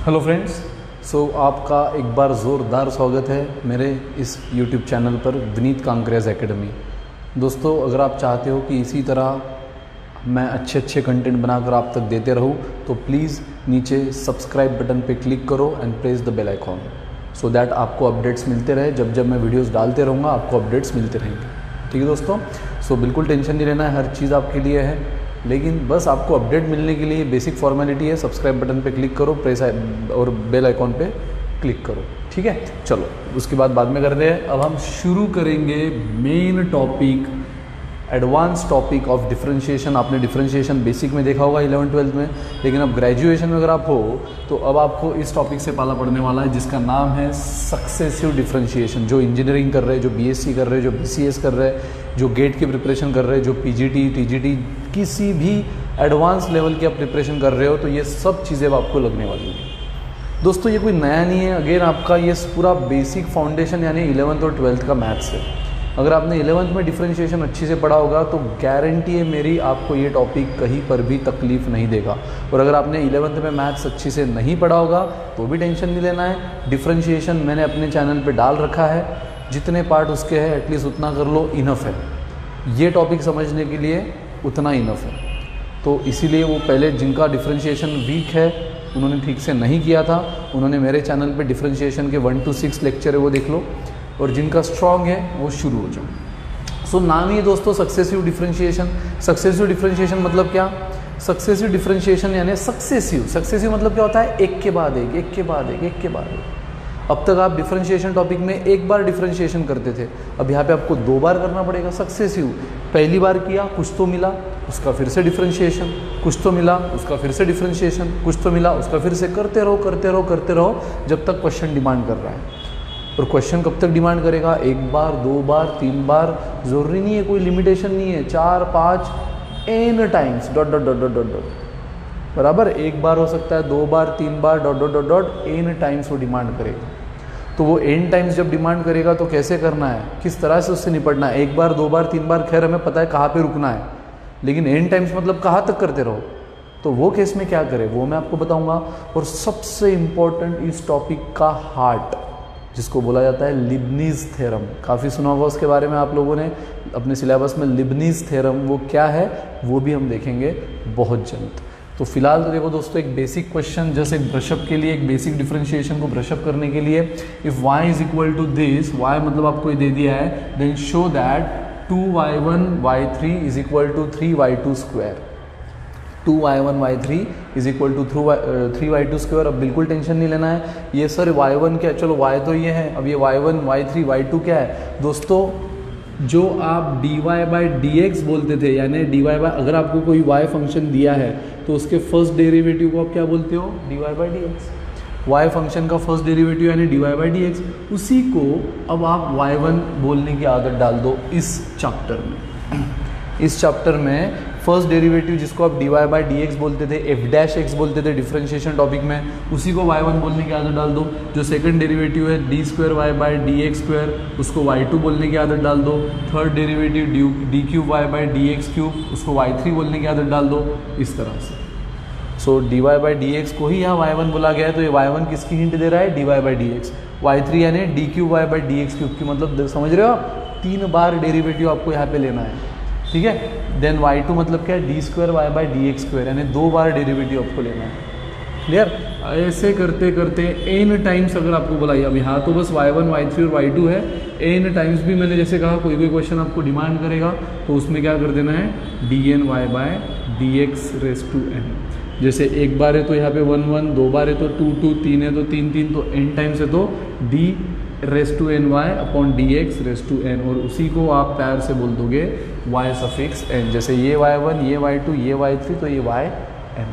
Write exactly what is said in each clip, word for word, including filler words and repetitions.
Hello friends, सो आपका एक बार ज़ोरदार स्वागत है मेरे इस यूट्यूब चैनल पर विनीत कांक्रियाज एकेडमी। दोस्तों, अगर आप चाहते हो कि इसी तरह मैं अच्छे अच्छे कंटेंट बनाकर आप तक देते रहूं तो प्लीज़ नीचे सब्सक्राइब बटन पे क्लिक करो and press the bell icon so that आपको अपडेट्स मिलते रहे। जब जब मैं वीडियोस डालते रहूँगा आपको अपडेट्स मिलते रहेंगे। ठीक है दोस्तों, सो बिल्कुल टेंशन नहीं लेना है, हर चीज़ आपके लिए है, लेकिन बस आपको अपडेट मिलने के लिए बेसिक फॉर्मेलिटी है। सब्सक्राइब बटन पे क्लिक करो, प्रेस और बेल आइकॉन पे क्लिक करो। ठीक है, चलो उसके बाद बाद में करते हैं। अब हम शुरू करेंगे main topic, advance topic of differentiation. आपने डिफरेंशिएशन बेसिक में देखा होगा इलेवन ट्वेल्थ में, लेकिन अब ग्रेजुएशन में अगर आप हो तो अब आपको इस टॉपिक से पाला पड़ने वाला है जिसका नाम है सक्सेसिव डिफरेंशिएशन। जो इंजीनियरिंग कर रहे हैं, जो बीएससी कर रहे हैं, जो बीसीएस कर रहे हैं, जो गेट की प्रिपरेशन कर रहे हैं, जो पीजीटी टीजीटी किसी भी एडवांस लेवल की आप प्रिपरेशन कर रहे हो तो ये सब चीज़ें अब आपको लगने वाली है। दोस्तों, ये कोई नया नहीं है, अगेन आपका ये पूरा बेसिक फाउंडेशन यानी इलेवंथ और ट्वेल्थ का मैथ्स है। अगर आपने इलेवंथ में डिफरेंशिएशन अच्छी से पढ़ा होगा तो गारंटी है मेरी, आपको ये टॉपिक कहीं पर भी तकलीफ नहीं देगा। और अगर आपने इलेवंथ में मैथ्स अच्छी से नहीं पढ़ा होगा तो भी टेंशन नहीं लेना है। डिफरेंशिएशन मैंने अपने चैनल पे डाल रखा है, जितने पार्ट उसके हैं एटलीस्ट उतना कर लो, इनफ है। ये टॉपिक समझने के लिए उतना इनफ है। तो इसीलिए वो पहले जिनका डिफरेंशिएशन वीक है, उन्होंने ठीक से नहीं किया था, उन्होंने मेरे चैनल पे डिफरेंशिएशन के वन टू सिक्स लेक्चर है वो देख लो, और जिनका स्ट्रॉन्ग है वो शुरू हो जाओ। सो नाम ही है दोस्तों सक्सेसिव डिफरेंशिएशन। सक्सेसिव डिफरेंशिएशन मतलब क्या? सक्सेसिव डिफरेंशिएशन यानी सक्सेसिव। सक्सेसिव मतलब क्या होता है? एक के बाद एक, एक के बाद एक, एक के बाद एक। अब तक आप डिफरेंशिएशन टॉपिक में एक बार डिफरेंशिएशन करते थे, अब यहाँ पे आपको दो बार करना पड़ेगा सक्सेसिव। पहली बार किया, कुछ तो मिला, उसका फिर से डिफरेंशिएशन, कुछ तो मिला, उसका फिर से डिफरेंशिएशन, कुछ तो मिला, उसका फिर से करते रहो करते रहो करते रहो जब तक क्वेश्चन डिमांड कर रहा है। और क्वेश्चन कब तक डिमांड करेगा? एक बार, दो बार, तीन बार, ज़रूरी नहीं है, कोई लिमिटेशन नहीं है, चार पाँच n times dot dot dot dot dot dot बराबर। एक बार हो सकता है, दो बार, तीन बार, dot dot dot dot n times वो डिमांड करेगा। तो वो एन टाइम्स जब डिमांड करेगा तो कैसे करना है, किस तरह से उससे निपटना है? एक बार, दो बार, तीन बार खैर हमें पता है कहाँ पे रुकना है, लेकिन एन टाइम्स मतलब कहाँ तक करते रहो, तो वो केस में क्या करें वो मैं आपको बताऊंगा। और सबसे इम्पोर्टेंट इस टॉपिक का हार्ट, जिसको बोला जाता है लिबनीज थ्योरम, काफ़ी सुना होगा उसके बारे में आप लोगों ने अपने सिलेबस में। लिबनीज थ्योरम वो क्या है वो भी हम देखेंगे बहुत जल्द। तो फिलहाल तो देखो दोस्तों, एक बेसिक क्वेश्चन जैसे एक ब्रशअप के लिए, एक बेसिक डिफरेंशिएशन को ब्रशअप करने के लिए, if y is equal to this, y मतलब आपको ये दे दिया है, then show that two y one y three is equal to three y two square. Two y one y three is equal to three y two square. अब बिल्कुल tension नहीं लेना है, ये सर वाई वन क्या, चलो y तो ये है, अब ये y one y three y two क्या है? दोस्तों, जो आप d Y by D x बोलते थे, यानी डी वाई बाई, अगर आपको कोई y फंक्शन दिया है तो उसके फर्स्ट डेरिवेटिव को आप क्या बोलते हो? D Y by D x. Y function का फर्स्ट डेरिवेटिव यानी d Y by D x, उसी को अब आप वाई वन बोलने की आदत डाल दो इस चैप्टर में। इस चैप्टर में फर्स्ट डेरिवेटिव जिसको आप d Y by D x बोलते थे, एफ डैश एक्स बोलते थे डिफरेंशिएशन टॉपिक में, उसी को वाई वन बोलने की आदत डाल दो। जो सेकंड डेरिवेटिव है d square Y by D x square, उसको वाई टू बोलने की आदत डाल दो। Third derivative d d cube y by D x cube, उसको वाई थ्री बोलने की आदत डाल दो, इस तरह से। So D Y by D x को ही यहाँ वाई वन बोला गया है, तो ये वाई वन किसकी हिंट दे रहा है? D Y by D x. Y three यानी d cube y by D x cube की, मतलब समझ रहे हो आप, तीन बार डेरिवेटिव आपको यहाँ पे लेना है। ठीक है, देन वाई टू मतलब क्या है? D square Y by D x square, यानी दो बार डेरिवेटिव आपको लेना है। क्लियर? ऐसे करते करते एन टाइम्स अगर आपको बोला, अब यहाँ तो बस वाई वन वाई थ्री और वाई टू है, एन टाइम्स भी मैंने जैसे कहा कोई कोई क्वेश्चन आपको डिमांड करेगा तो उसमें क्या कर देना है? D n y by D x raise to n. जैसे एक बार है तो यहाँ पे वन वन, दो बार है तो टू टू, तीन है तो तीन तीन, तो एन टाइम्स है तो d raise to n y upon d x raise to n, और उसी को आप प्यार से बोल दोगे वाई सफिक्स एन। जैसे ये वाई वन, ये वाई टू, ये वाई थ्री, तो ये वाई एन।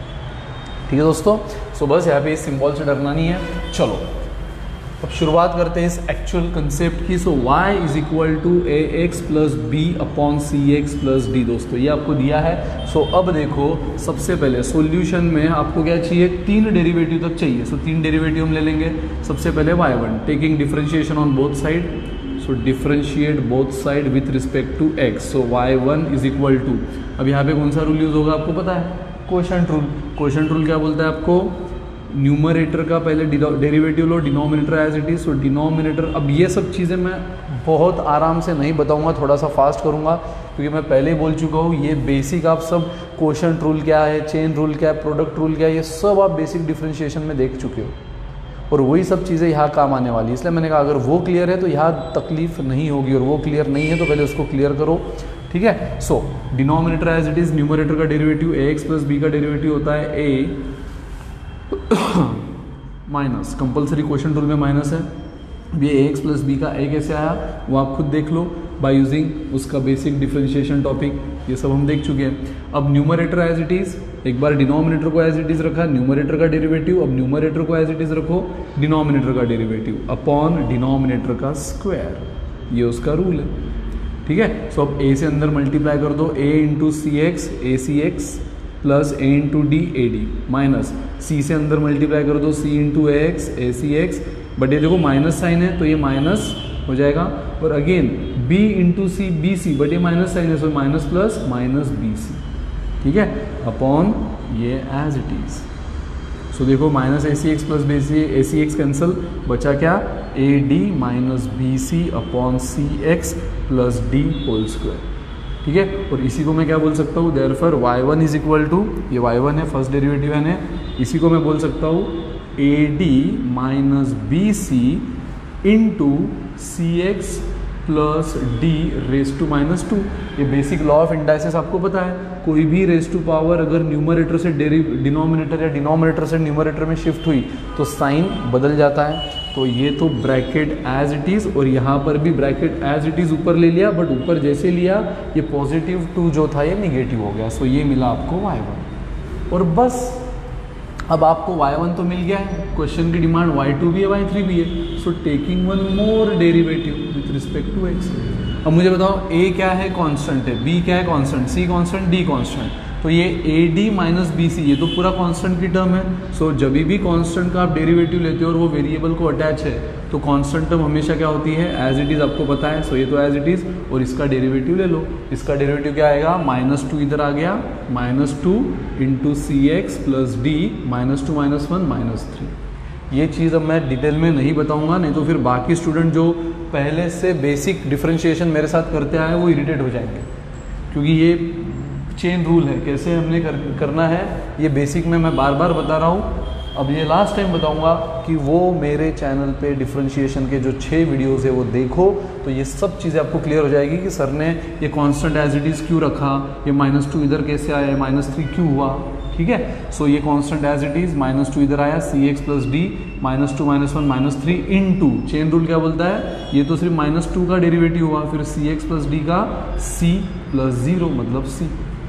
ठीक है दोस्तों, सो बस यहाँ पे इस सिंबल से डरना नहीं है। चलो अब शुरुआत करते हैं इस एक्चुअल कंसेप्ट की। So y is equal to a x plus b upon c x plus d. दोस्तों ये आपको दिया है। सो अब देखो, सबसे पहले सॉल्यूशन में आपको क्या चाहिए? तीन डेरिवेटिव तक चाहिए। सो तीन डेरिवेटिव हम ले लेंगे। सबसे पहले y one, taking differentiation on both side, so differentiate both side with respect to x. So y one is equal to, अब यहाँ पे कौन सा रूल यूज़ होगा आपको पता है? Quotient rule. क्वोशंट रूल क्या बोलता है आपको? न्यूमरेटर का पहले डेरिवेटिव लो, denominator as it is. So denominator, अब ये सब चीज़ें मैं बहुत आराम से नहीं बताऊंगा, थोड़ा सा फास्ट करूंगा क्योंकि मैं पहले ही बोल चुका हूँ ये बेसिक आप सब क्वोशंट रूल क्या है, चेन रूल क्या है, प्रोडक्ट रूल क्या है, ये सब आप बेसिक डिफरेंशिएशन में देख चुके हो और वही सब चीज़ें यहाँ काम आने वाली है। इसलिए मैंने कहा अगर वो क्लियर है तो यहाँ तकलीफ नहीं होगी, और वो क्लियर नहीं है तो पहले उसको क्लियर करो, ठीक है। So denominator as it is, numerator का derivative a x plus b का डेरिवेटिव होता है a minus, compulsory question rule में माइनस है। ये ए एक्स प्लस बी का ए कैसे आया वो आप खुद देख लो बाय यूजिंग उसका बेसिक डिफरेंशिएशन टॉपिक, ये सब हम देख चुके हैं। अब न्यूमरेटर एज इट इज, एक बार डिनोमिनेटर को एज इट इज रखा, न्यूमरेटर का डेरिवेटिव, अब न्यूमरेटर को एज इट इज रखो, डिनोमिनेटर का डेरिवेटिव अपॉन डिनोमिनेटर का स्क्वायर, ये उसका रूल है, ठीक है। सो अब ए से अंदर मल्टीप्लाई कर दो, a into c x a c x plus a into d a D, minus c से अंदर मल्टीप्लाई कर दो, c into a x a c x, but ये देखो माइनस साइन है तो ये माइनस हो जाएगा, और again b into c b c, but ये माइनस साइन है so minus plus minus B c, ठीक है, अपॉन ये एज इट इज। सो देखो minus a c x plus b c, a c x cancel, बचा क्या, a D minus B c upon c x plus d whole square, ठीक है। और इसी को मैं क्या बोल सकता हूँ, therefore y one is equal to, ये वाई वन है फर्स्ट डेरिवेटिव है, इसी को मैं बोल सकता हूँ a D minus B c into c x plus D raise to minus two. ये बेसिक लॉ ऑफ इंडाइसिस आपको पता है, कोई भी रेस टू पावर अगर न्यूमरेटर से डिनोमिनेटर या डिनोमिनेटर से न्यूमरेटर में शिफ्ट हुई तो साइन बदल जाता है। तो ये तो ब्रैकेट एज इट इज़, और यहाँ पर भी ब्रैकेट एज इट इज़ ऊपर ले लिया, बट ऊपर जैसे लिया ये पॉजिटिव टू जो था ये निगेटिव हो गया। सो ये मिला आपको वाई वन, और बस अब आपको वाई वन तो मिल गया है, क्वेश्चन की डिमांड वाई टू भी है वाई थ्री भी है। So taking one more derivative with respect to x. अब मुझे बताओ ए क्या है, कांस्टेंट है, बी क्या है, constant, c constant, d constant, तो ये a D minus B c ये तो पूरा कांस्टेंट की टर्म है। सो so, जब भी कांस्टेंट का आप डेरिवेटिव लेते हो और वो वेरिएबल को अटैच है तो कांस्टेंट टर्म हमेशा क्या होती है, एज इट इज़, आपको पता है। सो so, ये तो एज इट इज़, और इसका डेरिवेटिव ले लो, इसका डेरिवेटिव क्या आएगा, माइनस टू इधर आ गया, minus two into c x plus d minus two minus one minus three. ये चीज़ अब मैं डिटेल में नहीं बताऊंगा, नहीं तो फिर बाकी स्टूडेंट जो पहले से बेसिक डिफरेंशिएशन मेरे साथ करते आए वो इरिटेट हो जाएंगे, क्योंकि ये चेन रूल है, कैसे हमने कर, करना है ये बेसिक में मैं बार बार बता रहा हूँ। अब ये लास्ट टाइम बताऊंगा कि वो मेरे चैनल पे डिफरेंशिएशन के जो छः वीडियोस है वो देखो, तो ये सब चीज़ें आपको क्लियर हो जाएगी कि सर ने ये कांस्टेंट एज इट इज़ क्यों रखा, ये माइनस टू इधर कैसे आया, माइनस थ्री क्यों हुआ, ठीक है। सो ये constant as it is, minus two इधर आया, c x plus d minus two minus one minus three into, chain rule क्या बोलता है, ये तो सिर्फ माइनस टू का डेरिवेटिव हुआ, फिर सी एक्स प्लस डी का सी प्लस ज़ीरो मतलब सी,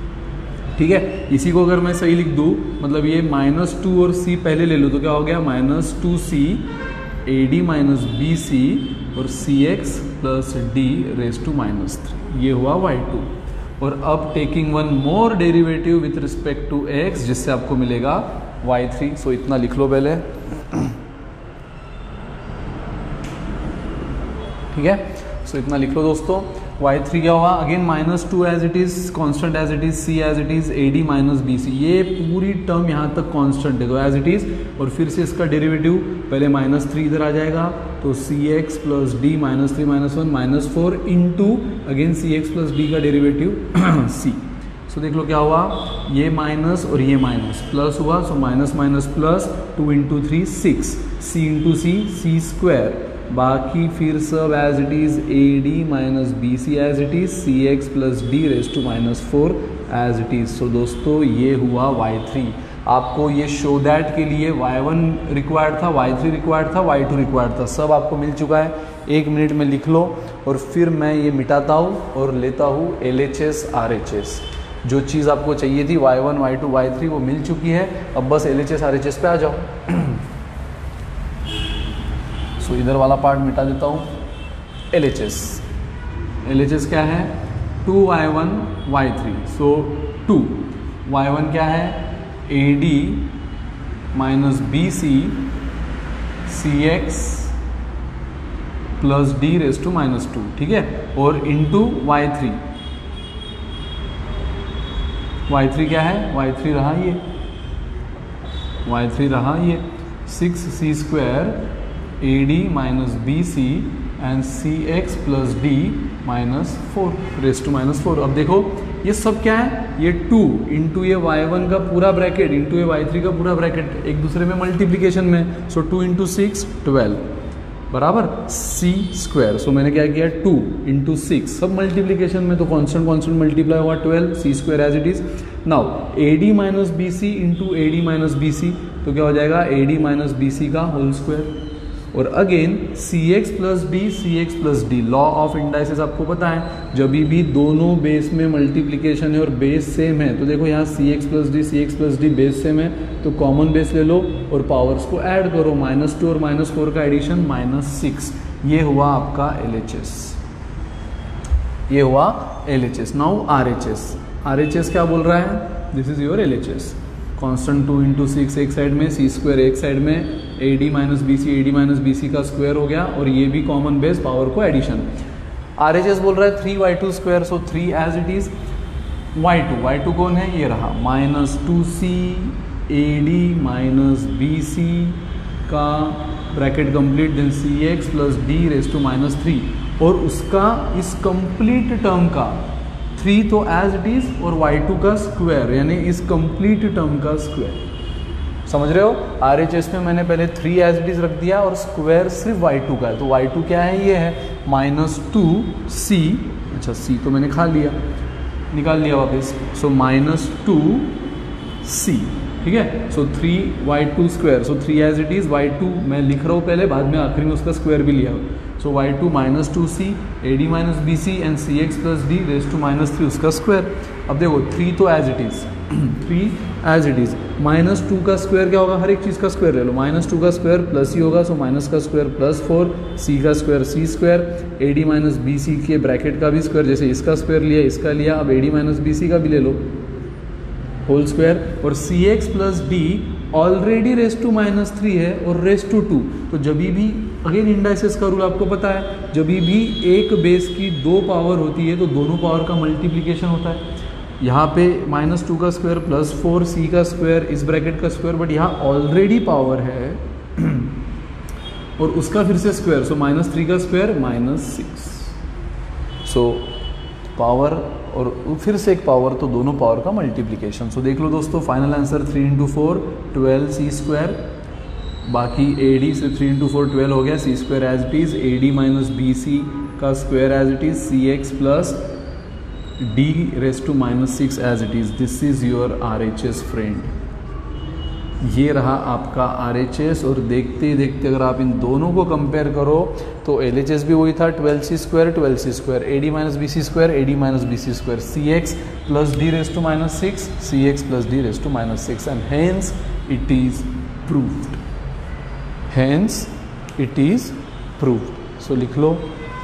ठीक है। इसी को अगर मैं सही लिख दूँ, मतलब ये माइनस टू और सी पहले ले लो तो क्या हो गया, minus two C A D minus B c और c x plus D raise to minus three, ये हुआ वाई टू। और अब taking one more derivative with respect to x, जिससे आपको मिलेगा वाई थ्री। सो इतना लिख लो पहले, ठीक है। सो इतना लिख लो दोस्तों, वाई थ्री क्या हुआ, again minus two as it is, constant as it is, c as it is, a D minus B c, ये पूरी टर्म यहाँ तक कॉन्स्टेंट है तो एज इट इज़, और फिर से इसका डेरिवेटिव पहले माइनस थ्री इधर आ जाएगा तो c x plus d minus three minus one minus four into again c x plus d का डेरिवेटिव सी। सो देख लो क्या हुआ, ये माइनस और ये माइनस प्लस हुआ, so minus minus plus, two into three six, c into c c square, बाकी फिर सब as it is, a D minus B c as it is, c x plus D raise to minus four as it is. So दोस्तों ये हुआ Y three. आपको ये show that के लिए वाई वन रिक्वायर्ड था, वाई थ्री रिक्वायर्ड था, y two required था, सब आपको मिल चुका है। एक मिनट में लिख लो और फिर मैं ये मिटाता हूँ और लेता हूँ L H S R H S. जो चीज़ आपको चाहिए थी y one Y two Y three वो मिल चुकी है, अब बस L H S R H S पे आ जाओ। सो so, इधर वाला पार्ट मिटा देता हूँ। L H S, L H S क्या है, two y one y three. So two y one क्या है, a D minus B c c x plus D raise to minus two, ठीक है, और into y three. Y three क्या है, Y three रहा ये, वाई थ्री रहा ये, six c square A D minus B C and C x plus d minus four raise to minus four. अब देखो ये सब क्या है, ये टू इंटू ये वाई वन का पूरा ब्रैकेट इंटू ये वाई थ्री का पूरा ब्रैकेट एक दूसरे में मल्टीप्लीकेशन में। So two into six twelve बराबर सी स्क्वायर। सो मैंने क्या किया, टू इंटू सिक्स सब मल्टीप्लीकेशन में, तो कॉन्स्टेंट कॉन्स्टेंट मल्टीप्लाई होगा twelve, C square as it is. Now a D minus B c into a D minus B c, तो क्या हो जाएगा a D minus B C का होल स्क्वायर। और again c x plus d, c x plus d, law of indices आपको पता है, जब भी दोनों बेस में मल्टीप्लीकेशन है और बेस सेम है, तो देखो यहाँ c x plus d, c x plus d base same है, तो कॉमन बेस ले लो और पावर्स को ऐड करो, माइनस टू और माइनस फोर का एडिशन माइनस सिक्स। ये हुआ आपका एल एच एस, ये हुआ L H S. Now R H S, R H S क्या बोल रहा है, this is your L H S. Constant two into six एक साइड में, सी स्क्वायर एक साइड में, a D minus B c, A D minus B C का square हो गया, और ये भी कॉमन बेस, पावर को एडिशन। आर एच एस बोल रहा है three y two square, so three as it is. Y two, y two कौन है, ये रहा minus two C A D minus B C का bracket complete, then c x plus D raise to minus three, और उसका इस complete term का three तो एज इट इज, और वाई टू का स्क्वायर यानी इस कंप्लीट टर्म का स्क्वायर। समझ रहे हो, आर एच एस में मैंने पहले थ्री एज इट इज रख दिया और स्क्वायर सिर्फ वाई टू का है, तो वाई टू क्या है, ये है माइनस टू सी, अच्छा सी तो मैंने खा लिया, निकाल लिया वापस, सो माइनस टू सी, ठीक है। So three y two square, so three as it is, y two मैं लिख रहा हूँ पहले, बाद में आखिरी में उसका स्क्वायर भी लिया, so Y two minus two C A D minus B C and C x plus D raise to minus three उसका स्क्वायर। अब देखो थ्री तो as it is, three as it is, minus two का square क्या होगा, हर एक चीज़ का स्क्वायर ले लो, माइनस टू का स्क्वायर प्लस ही होगा, सो माइनस का स्क्वायर प्लस फोर, सी का square C square, A D minus B c के ब्रैकेट का भी स्क्वायर, जैसे इसका स्क्वायर लिया इसका लिया, अब a D minus B C का भी ले लो होल स्क्वायर, और c x plus d already raise to minus three है और रेस टू टू, तो जब भी अगेन इंडाइसिस का रूल आपको पता है, जब भी एक बेस की दो पावर होती है तो दोनों पावर का मल्टीप्लिकेशन होता है। यहाँ पे माइनस टू का स्क्वायर प्लस फोर, सी का स्क्वायर, इस ब्रैकेट का स्क्वायर, बट यहाँ ऑलरेडी पावर है और उसका फिर से स्क्वायर, सो माइनस थ्री का square minus six, so power और फिर से एक पावर, तो दोनों पावर का मल्टीप्लिकेशन। सो देख लो दोस्तों, final answer three into four twelve सी स्क्वायर, बाकी ए डी से थ्री इंटू फोर ट्वेल्व हो गया, C square as it is, A D minus B C का square as it is, C x plus D raise to minus six as it is. This is your R H S friend, ये रहा आपका are H S. और देखते ही देखते अगर आप इन दोनों को कंपेयर करो तो एल एच एस भी वही था, twelve C square twelve C square, A D minus B C square A D minus B C square, C x plus D raise to minus six, C x plus D raise to minus six, and hence it is proved, hence it is proved. So लिख लो,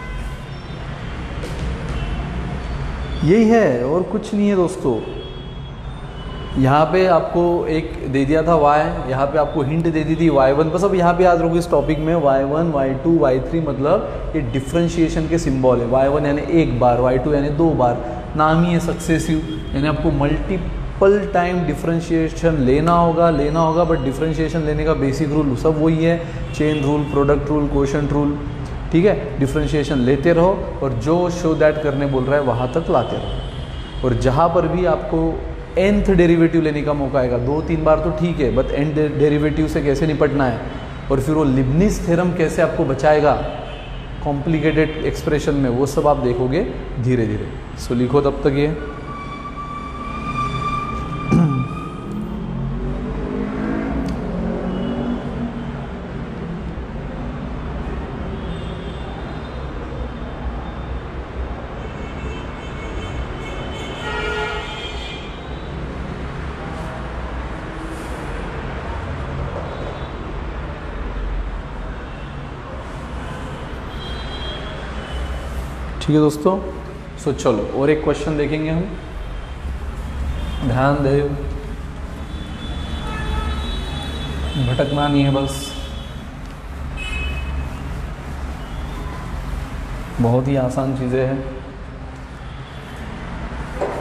यही है और कुछ नहीं है दोस्तों। यहाँ पे आपको एक दे दिया था y, यहाँ पे आपको हिंट दे दी थी वाई वन, बस अब यहाँ पे याद रखोगे इस टॉपिक में Y one, Y two, Y three मतलब ये डिफरेंशिएशन के सिंबल है। वाई वन यानी एक बार, वाई टू यानी दो बार, नाम ही है सक्सेसिव, यानी आपको मल्टीपल टाइम डिफरेंशिएशन लेना होगा लेना होगा बट डिफरेंशिएशन लेने का बेसिक रूल सब वही है, chain rule, product rule, quotient rule, ठीक है। डिफरेंशिएशन लेते रहो और जो शो दैट करने बोल रहा है वहाँ तक लाते रहो, और जहाँ पर भी आपको nth डेरिवेटिव लेने का मौका आएगा, दो तीन बार तो ठीक है, बट nth डेरिवेटिव से कैसे निपटना है और फिर वो लिबनिज थ्योरम कैसे आपको बचाएगा कॉम्प्लिकेटेड एक्सप्रेशन में, वो सब आप देखोगे धीरे धीरे। सो लिखो तब तक ये ठीक है दोस्तों। सो चलो और एक क्वेश्चन देखेंगे हम, ध्यान दे, भटकना नहीं है बस, बहुत ही आसान चीज़ें हैं।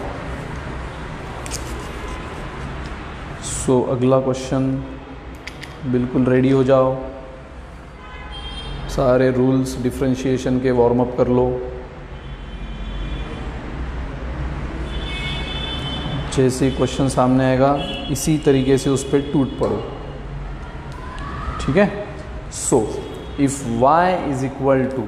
सो अगला क्वेश्चन बिल्कुल रेडी हो जाओ, सारे रूल्स डिफरेंशिएशन के वार्म अप कर लो। जैसे क्वेश्चन सामने आएगा इसी तरीके से उस पर टूट पड़ो, ठीक है। So if y is equal to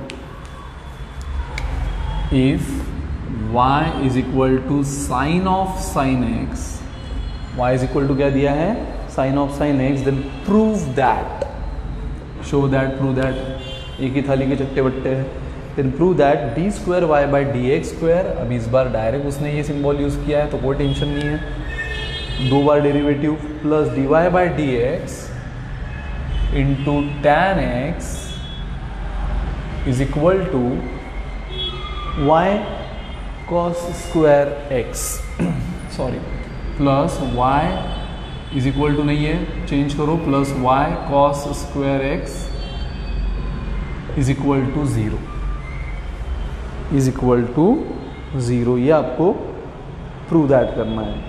if y is equal to sine of sine x, y is equal to क्या दिया है, sine of sine x, then prove that, show that, prove that, एक ही थाली के चट्टे बट्टे हैं। Then prove that D square Y by D x square, अभी इस बार डायरेक्ट उसने ये सिंबल यूज़ किया है तो कोई टेंशन नहीं है, दो बार derivative, plus D Y by D X into tan X is equal to Y cos square X, sorry plus Y is equal to नहीं है, चेंज करो, plus Y cos square X is equal to zero, is equal to zero. ये आपको prove that करना है,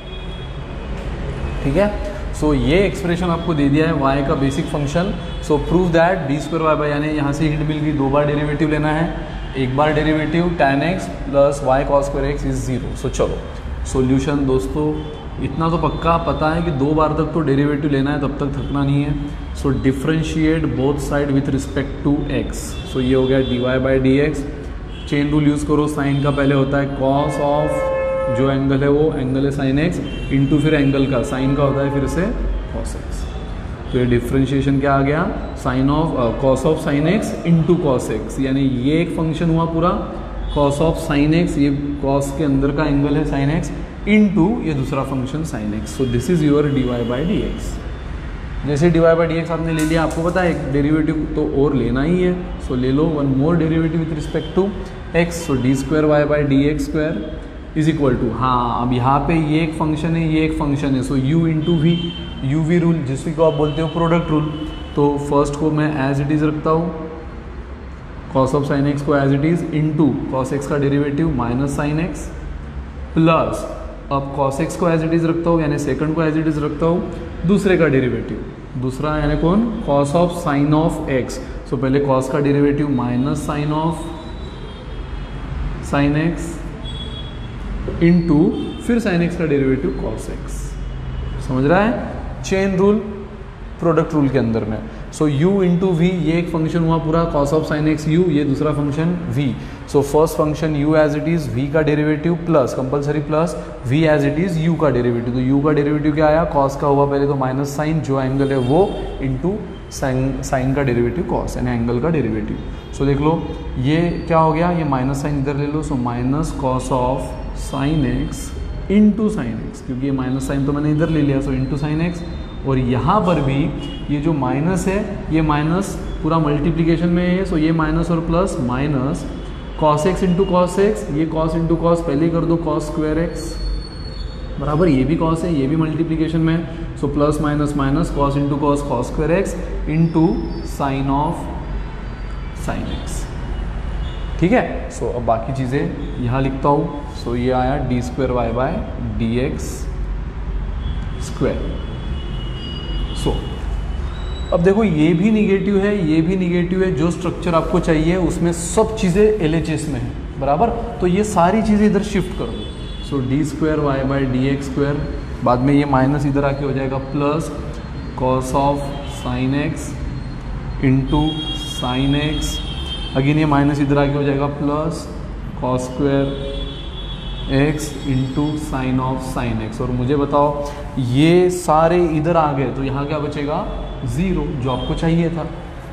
ठीक है। So so, ये एक्सप्रेशन आपको दे दिया है y का basic function. So prove that D square Y by, यानी यहाँ से हिंट मिल गई, दो बार डेरिवेटिव लेना है, एक बार derivative tan x plus Y cos square X is zero. So चलो सॉल्यूशन दोस्तों, इतना तो पक्का पता है कि दो बार तक तो डेरिवेटिव लेना है, तब तक थकना नहीं है। So differentiate both side with respect to x। So ये हो गया D Y by D X, chain rule use करो, साइन का पहले होता है कॉस ऑफ जो एंगल है वो एंगल है साइन एक्स, इंटू फिर एंगल का साइन का होता है फिर से कॉस एक्स। तो ये डिफरेंशिएशन क्या आ गया, sine of cos of sine X into cos X, यानी ये एक फंक्शन हुआ पूरा कॉस ऑफ साइन एक्स, ये कॉस के अंदर का एंगल है साइन एक्स, इंटू ये दूसरा function sine X. So this is your D Y by D X. जैसे D Y by D X आपने ले लिया, आपको पता है एक डेरिवेटिव तो और लेना ही है, सो so, ले लो one more derivative with respect to x. So D square Y by D x square is equal to, हाँ अब यहाँ पे ये एक फंक्शन है ये एक फंक्शन है, so U into V, U V rule जिसको आप बोलते हो प्रोडक्ट रूल। तो फर्स्ट को मैं एज इट इज़ रखता हूँ, कॉस ऑफ साइन एक्स को as it is, into cos X का derivative minus sine X, plus अब कॉस एक्स को एज इट इज़ रखता हूँ, यानी सेकंड को एज इट इज़ रखता हूँ, दूसरे का डेरिवेटिव, दूसरा यानी कौन, cos of sine of X. So पहले कॉस का derivative minus sine of sine X into फिर साइन एक्स का डेरिवेटिव कॉस एक्स। समझ रहा है, चेन रूल प्रोडक्ट रूल के अंदर में। सो u इंटू वी, ये एक फंक्शन हुआ पूरा cos of sine X u, ये दूसरा function v। So first function u as it is, v का derivative plus compulsory plus v as it is u का डेरिवेटिव। तो u का डेरिवेटिव क्या आया, कॉस का हुआ पहले तो माइनस साइन जो एंगल है वो, इंटू साइन साइन का डेरिवेटिव कॉस यानी एंगल का डेरिवेटिव। सो देख लो ये क्या हो गया, ये माइनस साइन इधर ले लो, so minus cos of sine X into sine X, क्योंकि ये माइनस साइन तो मैंने इधर ले लिया, सो इंटू साइन एक्स। और यहाँ पर भी ये जो माइनस है ये माइनस पूरा मल्टीप्लिकेशन में है, सो ये माइनस और plus minus cos X into cos X, ये कॉस इंटू कॉस पहले ही कर दो, कॉस स्क्वायर एक्स बराबर, ये भी कॉस है ये भी मल्टीप्लिकेशन में है, so plus minus minus cos into cos cos square X into sine of sine X, ठीक है। सो so, अब बाकी चीज़ें यहाँ लिखता हूँ। सो so, ये आया D square Y by D x square. So अब देखो ये भी निगेटिव है ये भी निगेटिव है, जो स्ट्रक्चर आपको चाहिए उसमें सब चीज़ें एल एच एस में है बराबर, तो ये सारी चीज़ें इधर शिफ्ट कर दो। So D square Y by D x square, बाद में ये माइनस इधर आके हो जाएगा plus cos of sine X into sine X, again ये माइनस इधर आके हो जाएगा plus cos square X into sine of sine X. और मुझे बताओ ये सारे इधर आ गए तो यहाँ क्या बचेगा, ज़ीरो, जो आपको चाहिए था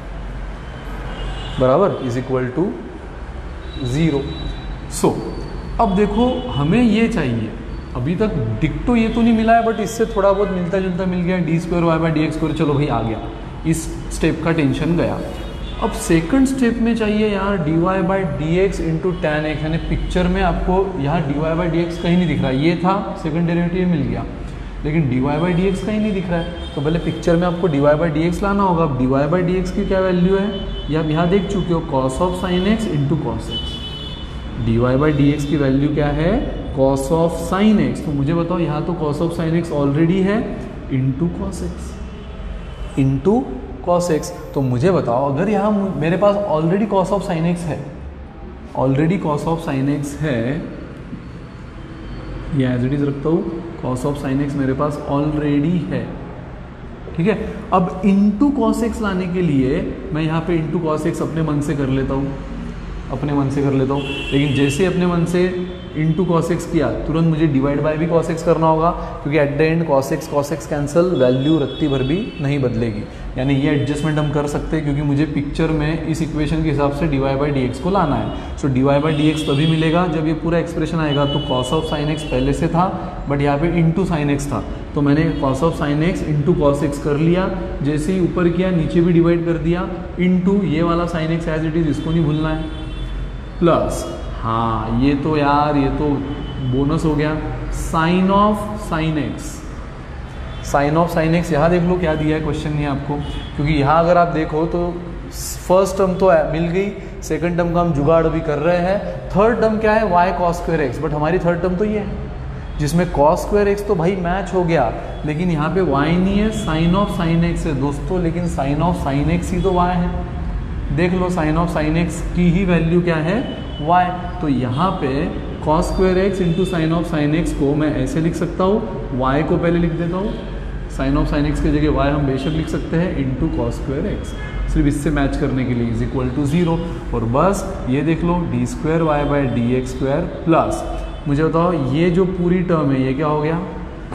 बराबर, is equal to zero. So अब देखो हमें ये चाहिए, अभी तक डिक्टो ये तो नहीं मिला है बट इससे थोड़ा बहुत मिलता जुलता मिल गया, D square Y by D x square, चलो भाई आ गया, इस स्टेप का टेंशन गया। अब सेकंड स्टेप में चाहिए यहाँ D Y by D X into tan X, यानी पिक्चर में आपको यहाँ D Y by D X कहीं नहीं दिख रहा, ये था सेकंड डेरिवेटिव मिल गया, लेकिन D Y by D X कहीं नहीं दिख रहा है, तो पहले पिक्चर में आपको D Y by D X लाना होगा। अब D Y by D X की क्या वैल्यू है, ये आप यहाँ देख चुके हो, cos of sine X into cos X, D Y by D X की वैल्यू क्या है, कॉस ऑफ साइन एक्स। तो मुझे बताओ यहाँ तो cos of sine X already है into cos X, into cos X. तो मुझे बताओ, अगर यहाँ मेरे पास already cos of sine X है, already cos of sine X है, ये एज इट इज रखता हूँ, कॉस ऑफ साइन एक्स मेरे पास ऑलरेडी है, ठीक है। अब इंटू कॉस एक्स लाने के लिए मैं यहाँ पे इंटू कॉस एक्स अपने मन से कर लेता हूँ, अपने मन से कर लेता हूँ, लेकिन जैसे अपने मन से इंटू कॉस एक्स किया तुरंत मुझे डिवाइड बाय भी कॉस एक्स करना होगा, क्योंकि at the end cos X cos X cancel, value रत्ती भर भी नहीं बदलेगी। यानी ये एडजस्टमेंट हम कर सकते हैं, क्योंकि मुझे पिक्चर में इस इक्वेशन के हिसाब से D Y by D x को लाना है। सो D Y by D X तभी मिलेगा जब ये पूरा एक्सप्रेशन आएगा। तो कॉस ऑफ साइन एक्स पहले से था, बट यहाँ पे इंटू साइन एक्स था, तो मैंने cos of sine X into cos X कर लिया। जैसे ही ऊपर किया नीचे भी डिवाइड कर दिया, इंटू ये वाला sine X as it is, इसको नहीं भूलना है, प्लस हाँ ये तो यार ये तो बोनस हो गया, sine of sine X, sine of sine X. यहाँ देख लो क्या दिया है क्वेश्चन में आपको, क्योंकि यहाँ अगर आप देखो तो फर्स्ट टर्म तो मिल गई, सेकंड टर्म का हम जुगाड़ भी कर रहे हैं, थर्ड टर्म क्या है, Y cos square X, but हमारी थर्ड टर्म तो ये है जिसमें कॉस स्क्वायर एक्स तो भाई मैच हो गया, लेकिन यहाँ पे वाई नहीं है, साइन ऑफ साइन एक्स है दोस्तों, लेकिन साइन ऑफ साइन एक्स ही तो वाई है। देख लो साइन ऑफ साइन एक्स की ही वैल्यू क्या है, वाई। तो यहाँ पे cos square X into sine of sine X को मैं ऐसे लिख सकता हूँ, वाई को पहले लिख देता हूँ, साइन ऑफ साइन एक्स की जगह वाई हम बेशक लिख सकते हैं, इंटू कॉस स्क्वायर एक्स, सिर्फ इससे मैच करने के लिए, इज इक्वल टू जीरो। और बस ये देख लो D square Y by D x square plus, मुझे बताओ ये जो पूरी टर्म है ये क्या हो गया,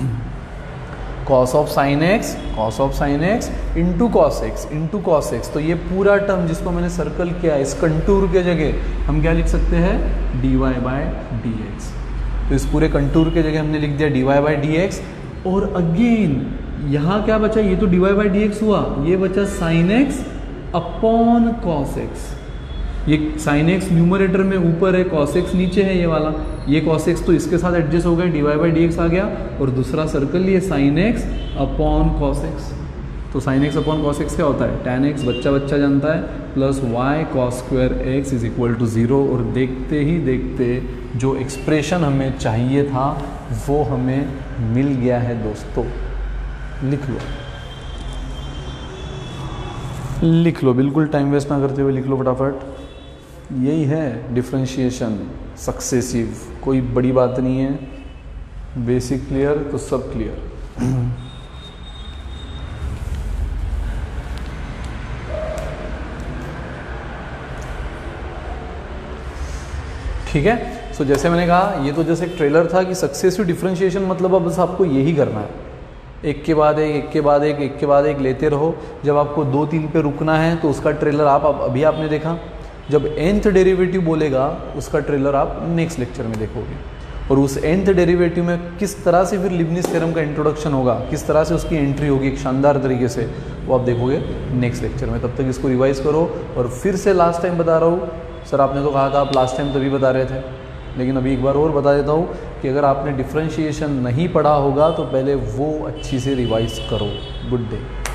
cos of sine X, cos of sine X into cos X, into cos X. तो ये पूरा टर्म जिसको मैंने सर्कल किया, इस कंटूर के जगह हम क्या लिख सकते हैं, D Y by D X. तो इस पूरे कंटूर के जगह हमने लिख दिया D Y by D X. और अगेन यहाँ क्या बचा, ये तो D Y by D X हुआ, ये बचा sine X upon cos X. ये साइन एक्स न्यूमरेटर में ऊपर है, कॉस एक्स नीचे है, ये वाला, ये कॉस एक्स तो इसके साथ एडजस्ट हो गया, D Y by D X आ गया, और दूसरा सर्कल ये sine X upon cos X. तो sine X upon cos X क्या होता है, टैन एक्स बच्चा बच्चा जानता है, plus Y cos square X is equal to zero. और देखते ही देखते जो एक्सप्रेशन हमें चाहिए था वो हमें मिल गया है दोस्तों। लिख लो, लिख लो, बिल्कुल टाइम वेस्ट ना करते हुए लिख लो फटाफट। यही है डिफरेंशिएशन सक्सेसिव, कोई बड़ी बात नहीं है, बेसिक क्लियर तो सब क्लियर। ठीक है, सो so, जैसे मैंने कहा ये तो जैसे एक ट्रेलर था कि सक्सेसिव डिफरेंशिएशन मतलब अब बस आपको यही करना है, एक के बाद एक, एक के बाद एक, एक के बाद एक लेते रहो। जब आपको दो तीन पे रुकना है तो उसका ट्रेलर आप अब अभी आपने देखा, जब nth डेरिवेटिव बोलेगा उसका ट्रेलर आप नेक्स्ट लेक्चर में देखोगे, और उस nth डेरिवेटिव में किस तरह से फिर लिबनिज थ्योरम का इंट्रोडक्शन होगा, किस तरह से उसकी एंट्री होगी एक शानदार तरीके से, वो आप देखोगे नेक्स्ट लेक्चर में। तब तक इसको रिवाइज करो। और फिर से लास्ट टाइम बता रहा हूँ, सर आपने तो कहा था आप लास्ट टाइम तभी बता रहे थे, लेकिन अभी एक बार और बता देता हूँ कि अगर आपने डिफरेंशिएशन नहीं पढ़ा होगा तो पहले वो अच्छी से रिवाइज करो। Good day.